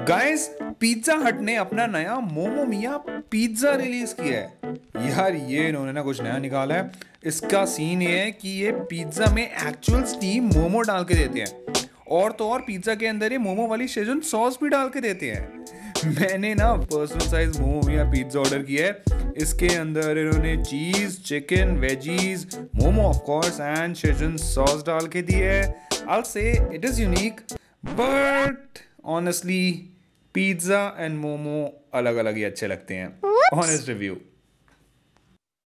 Guys, pizza हट ने अपना नया मोमो मिया पिज्जा रिलीज किया है यार। ये इन्होंने ना कुछ नया निकाला है। इसका सीन ये है कि ये पिज्जा में एक्चुअल स्टीम मोमो डाल के देते हैं, और तो और पिज्जा के अंदर ये मोमो वाली शेजवान सॉस भी डाल के देते हैं। मैंने ना personal size momo mia pizza order किया है। इसके अंदर इन्होंने cheese, chicken, veggies, momo of course and schezwan sauce डाल के दी है। I'll say it is unique, but honestly pizza and momo अलग अलग ही अच्छे लगते हैं। Honest review.